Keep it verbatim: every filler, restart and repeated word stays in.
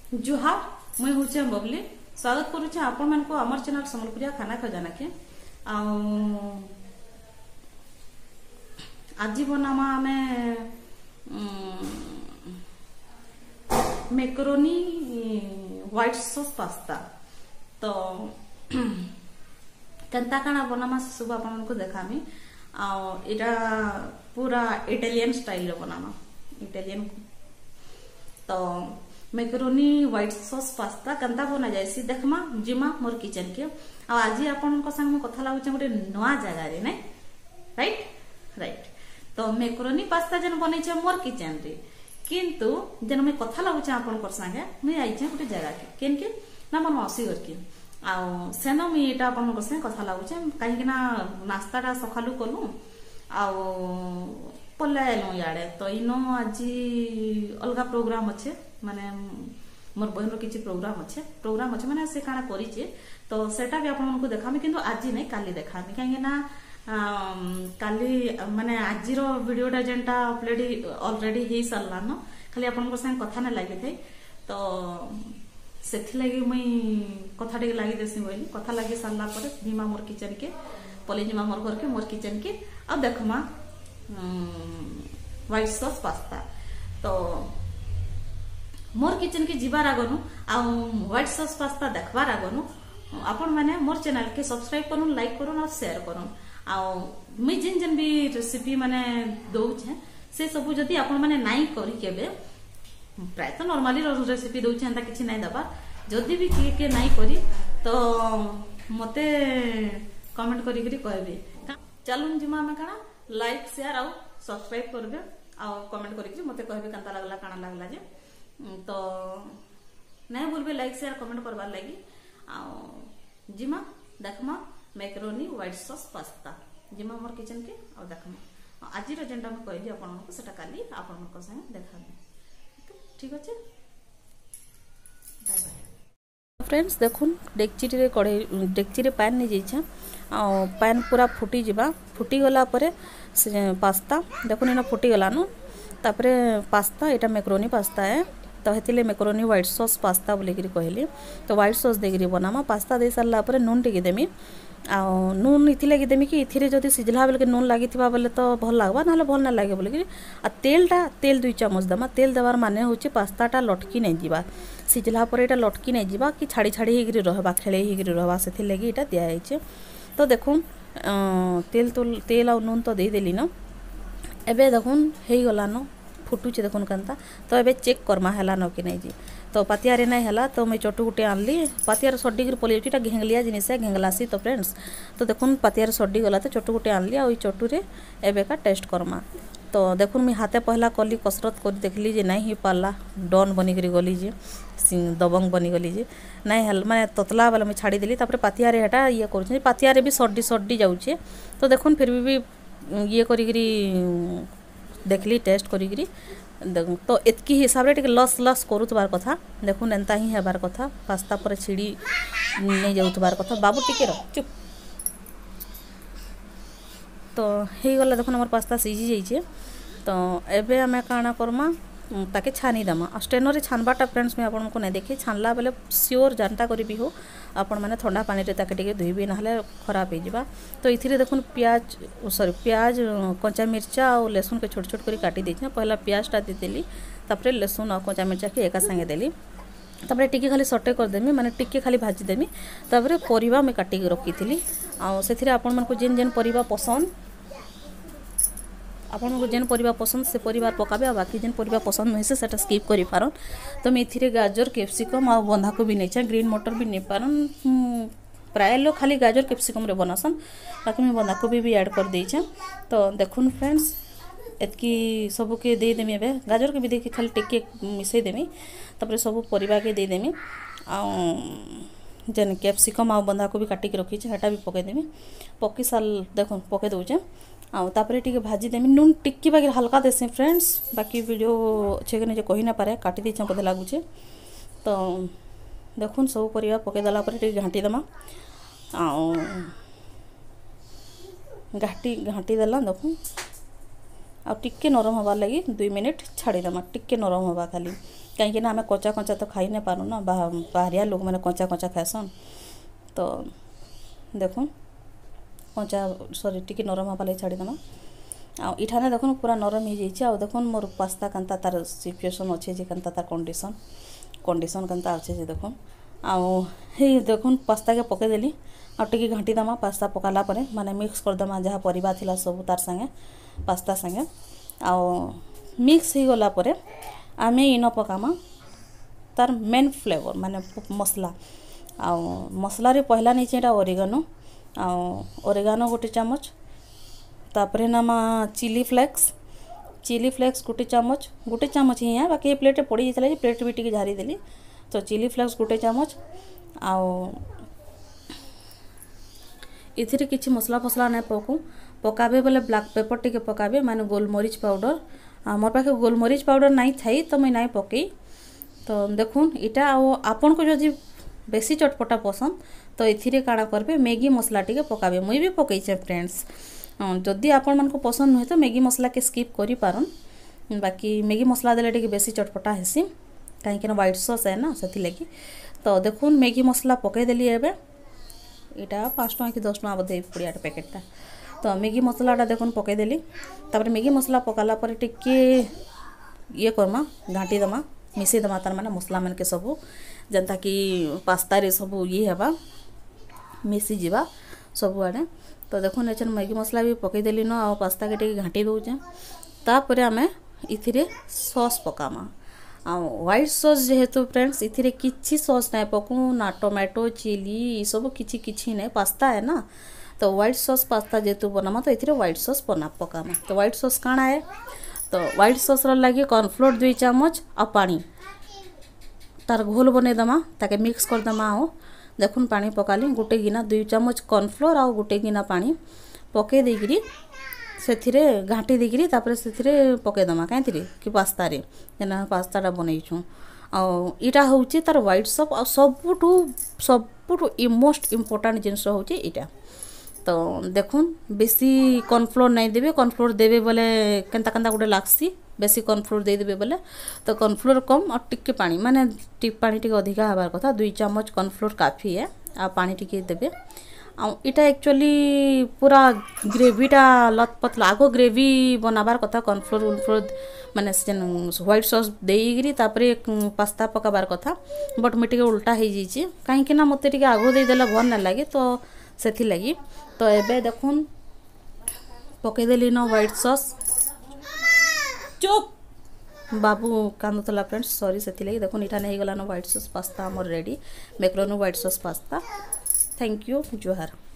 जुहार मुई हूँ बबली स्वागत करुचे आपण मान को आमर चैनल संबलपुरिया खाना खजाना के आज बनामा आमे मैक्रोनी व्हाइट सॉस पास्ता तो केनता काना बनामा सब आपण को देखामी आ इटा पूरा इटालियन स्टाइल रे बनामा इटालियन तो मैक्रोनी व्हाइट सॉस पास्ता केनता बना जायसी देखमा जिमा मोर किचन के आ आज आपन को संग में कथा लागुचे गोटे नवा जगह रे नै राइट राइट तो मैक्रोनी पास्ता जन बनै छै मोर किचन रे किंतु जन में कथा लागुचे आपन को संगे मैं आई छै गोटे जगह के केन के ना मोर मौसी घर के आ सेनो मी एटा आपन को संगे कथा लागुचे काहे कि ना नास्ताटा सखालु कलु आ पलायलु याडे तो इनो आज अलगा प्रोग्राम अच्छे माने मोर बहन किछि प्रोग्राम अच्छे प्रोग्राम अच्छे माने से काना करी छे तो सेटा भी आपन को देखामी किंतु आज नै काली देखामी काहे ना काली माने आज रो वीडियोटा जेंटा अपलोड ऑलरेडी हे सरला न खाली आपन को संग कथा नै लागि थे तो सेथि लागि मई कथा टे लागि देसी बोली कथा लागि सरला पर जिमा मोर किचन के पले जिमा मोर घर के मोर किचन के अब देखमा व्हाइट सॉस पास्ता तो मोर किचन के जीवार आगनु आ व्हाइट सॉस पास्ता देखबार आगनु आपण माने मोर चैनल के सब्सक्राइब करूँ लाइक करूँ और शेयर करूँ आ मुई जिन जिन भी रेसिपी माने दउ छे से सब जदी आपण माने नाइ करी केबे प्राय तो नॉर्मली रेसिपी दउ छे अंता किछि नाइ दबा जदी भी के के नाइ करी तो मते कमेंट करी करी कहबे चलुन जिमा में काना लाइक शेयर आउ सब्सक्राइब करबे आ कमेंट करी मते कहबे कंता लागला काना लागला जे तो नहीं बोलबे लाइक शेयर कमेंट करबार लगी आ जिमा देखमा मैक्रोनी व्हाइट सॉस पास्ता जिमा मोर किचन के आ देखमा आज रो जेंटा में कहली आपन को सेटा काली आपन को संग देखाबे ठीक अछि बाय बाय फ्रेंड्स देखुन डेक्ची रे कड़े डेक्ची रे पैन नै जाइछा आ पैन पूरा फुटी जिबा फुटी गला परे से पास्ता देखुन एना फुटी गला न तापरे पास्ता एटा मैक्रोनी पास्ता है तो हेतिले मैक्रोनी व्हाइट सॉस पास्ता बोले कि कहली तो व्हाइट सॉस देगिरी बनामा पास्ता दे सारला परे नून टिके देमी आ नून इथि लगी देमी कि इथिरे जदी सिझला बेले के नून लागिथिबा बेले तो भल लागबा नाले भल ना लागे बोले कि आ तेलटा तेल दुई चम्मच दमा तेल देवार माने होची पास्ताटा लटकी नै जिबा सिझला परे एटा लटकी नै जिबा कि छाड़ी छाड़ी हिगिरी रहबा खेले हिगिरी रहबा सेथि लगी एटा दिया आइचे तो देखुन तेल तो तेल आ नून तो दे देली न एबे देखुन हेई गला न फुटुचे देखुन कांता तो एबे चेक करमा हला न कि नै जी तो पातिया रे नै हला तो मैं चटू गुटे आनली पातिया रे सड्डी गिर पलेटा घेंगलिया जिनिस है घेंगलासी तो फ्रेंड्स तो देखुन पातिया रे सड्डी गला तो चटू गुटे आनली आ ओई चटू रे एबे का टेस्ट करमा तो देखुन मैं हाथे पहला कली कसरत कर देखली जे नै ही पाला डॉन बनी करी गली जे दबंग बनी गली जे नै हल माने ततला वाला मैं छाड़ी देली तापर पातिया रे हटा ये करू छ पातिया रे भी सड्डी सड्डी जाउछे तो देखुन फिर भी ये करी करी देखली टेस्ट करी करी तो एतकी हिसाब रे टिके लस लस करूतबार कथा देखुन एंता ही हेबार कथा पास्ता पर छिड़ी नै जाउतबार कथा बाबू टिके र चुप तो हे गला देखुन हमर पास्ता सिझी जाइछे तो एबे हमें काना करमा ताके छानी दमा स्टेनर रे छानबाटा फ्रेंड्स में आपन को नै देखि छानला बेले श्योर जानता करी भी हो आपन माने ठंडा पानी रे ताके टिके धुइबे नहले खराब हे जिबा तो इथिरे देखुन प्याज सॉरी प्याज कच्चा मिर्चा और लहसुन के छोट छोट करी काटी देछि पहला प्याजटा दे देली तापरे लहसुन और कच्चा मिर्चा के एका संगे देली तापरे टिके खाली सटे कर देमी माने टिके खाली भाजी देमी तापरे परिबा में काटी के रखी थिली आ सेथिरे आपन मन को जेन जेन परिबा पसंद आपन को जेन परिबा पसंद से परिवार पकाबे आ बाकी जेन परिबा पसंद नै से सेटा स्किप करि पारन तो मैं इथिरे गाजर कैप्सिकम आ बंधा को भी नै छ ग्रीन मटर भी नै पारन प्राय लोग खाली गाजर कैप्सिकम रे बनासन बाकी मैं बंधा को भी, भी ऐड कर दै छ तो देखुन फ्रेंड्स एतकी सब के दे देमी एबे गाजर के भी देखि खाली टिके मिसै देमी तबरे सब परिबा के दे देमी आ जेन कैप्सिकम आ बंधा को भी काटी के रखी छ हटा भी पके देमी पकी साल देखुन पके दउ छ आ तापरे टिके भाजी देमी नून टिक्की बाकी हल्का देसे फ्रेंड्स बाकी वीडियो अच्छे के जे कहि ना पारे काटी दै छ पते लागु छ तो देखुन सब परिवा पके दला पर टिके घांटी दमा आ घाटी घांटी दला देखुन आ टिके नरम हवा लगी दुई मिनिट छाड़ी दमा टिके नरम हवा खाली कहीं आम कच्चा कच्चा तो खाई नहीं पारू ना बाहरिया लोक मैंने कच्चा कच्चा खाएसन तो देखो कच्चा सॉरी टिके नरम हवा लगे छाड़ीदेमा आ इठाने देखो पूरा नरम हो जाइए आ देखो मोर पास्ता केनता तार सिचुएसन अच्छे जे केनता तार कंडीशन कंडीशन केनता अच्छे जे देखो आउ हे देखो पास्ता के पकईदेली आ टिके घाटी देमा पास्ता पकाला परे माने मिक्स करदेमा जहाँ परिबा थिला सब तार संगे पास्ता संगे आउ मिक्स हो गला परे आमे इन पकामा तार मेन फ्लेवर माने मसला आ मसला रे पहला नहीं एटा ओरिगानो आ ओरिगानो गोटे चामच तापरे नामा चिली फ्लेक्स चिली फ्लेक्स गोटे चामच गोटे चामच ही है बाकी प्लेट पड़ी जाता प्लेट भी टी झारी देली तो चिली फ्लेक्स गोटे चामच आउ इथिरे किछि मसला फसला नहीं पकू पकाबे बोले ब्लैक पेपर टिके पकाबे माने गोलमरीच पाउडर आ मोर पाखे गोलमरीच पाउडर नहीं थाई तो मुई नहीं पकई तो देखुन इटा आपन को जदि बेसी चटपटा पसंद तो इथिरे काड़ा करबे मैगी मसला टिके पकाबे मुई भी पकईछे फ्रेंड्स जदि आपण मन को पसंद नुहे तो मैगी मसला के स्किप करि पारन बाकी मैगी मसला देले टिके बेसी चटपटा हेसी कहीं ना व्हाइट सॉस है ना से लगी तो देखुन मैगी मसला पकई देली एबे इटा पाँच टଙ୍କା कि दस टଙ୍କା बोधे पुड़िया पैकेटा तो मैगी मसलाटा देखुन पकईदेली तापर मैगी मसला पकाला पर टिके ये करमा घाटी देमा मिसई देमा तार माने मसला मन के सब जनता कि पास्ता रे सब ये हेबा मिसी जीवा सब आड़े तो देखुन एचन मैगी मसला भी पकईदेली न आ पास्ता के टिके घाटी दउचे तापर आमे इथिरे सॉस पकामा आ व्हाइट सॉस जेहेतु फ्रेंड्स इथिरे किछि सॉस नहीं पकू ना टोमेटो चिली सब किछि किछि नहीं पास्ता है ना तो व्हाइट सॉस पास्ता जेहेतु बनामा तो इथिरे व्हाइट सॉस बना पकामा तो व्हाइट सॉस काଣା है तो व्हाइट सॉस र लगे कॉर्नफ्लोर दुई चामच आ पानी तार घोल बने दमा ताके मिक्स कर दमा हो देखुन पानी पकाली गोटे गिना दुई चामच कॉर्नफ्लोर आ गोटे गिना पानी पके देगिरी सेथिरे घाटी देगिरी तापर सेथिरे पके दमा कांतिरे कि पास्ता रे जेना पास्ताटा बनैछु आ इटा होउची तार व्हाइट सॉस आ सबुठु सबुठु मोस्ट इम्पोर्टेंट जिनस होउची इटा तो देखुन बेसी कॉर्नफ्लोर नहीं देबे कॉर्नफ्लोर देबे बोले केनता केनता गोटे लागसी बेसी कॉर्नफ्लोर दे देबे बोले तो कॉर्नफ्लोर कम और टिके पानी माने टिक पानी टिके अधिका हबार कथा दुई चामच कॉर्नफ्लोर काफी है आ पानी टिके देबे आ इटा एक्चुअली पूरा ग्रेवीटा लत पतला आगो ग्रेवी बनाबार कथा कॉर्नफ्लोर उनफ्लोर माने व्हाइट सॉस देइगिरी तापरे पास्ता पकाबार कथा बट मी टिके उल्टा हो जाइए कहीं ना मते टिके आगो दे देला भल ना लगे तो सेथि लगी तो एबे देखुन पकईदेली न व्हाइट सॉस चुप बाबू कांदुला फ्रेंड्स सॉरी से लगी देखो इठाने हो गला न व्हाइट सॉस पास्ता आमर ready macaroni white sauce pasta thank you Juhar.